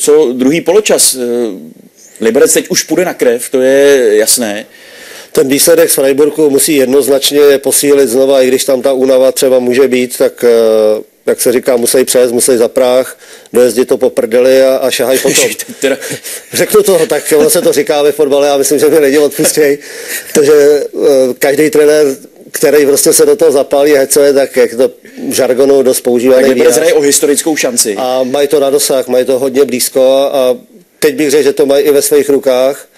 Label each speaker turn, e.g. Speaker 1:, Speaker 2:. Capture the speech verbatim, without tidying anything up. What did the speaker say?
Speaker 1: co druhý poločas? Liberec teď už půjde na krev, to je jasné.
Speaker 2: Ten výsledek z Freiburgu musí jednoznačně posílit znova, i když tam ta únava třeba může být, tak jak se říká, musí přes, musí za práh, dojezdit to po prdeli a, a šahají potom. Řeknu to, tak ono se to říká ve fotbale a myslím, že mě lidi odpustějí. Takže každý trenér, který prostě se do toho zapálí hecuje, tak jak to v žargonu dost používaný.
Speaker 1: Tak Liberec hraje o historickou šanci.
Speaker 2: A mají to na dosah, mají to hodně blízko a teď bych řekl, že to mají i ve svých rukách.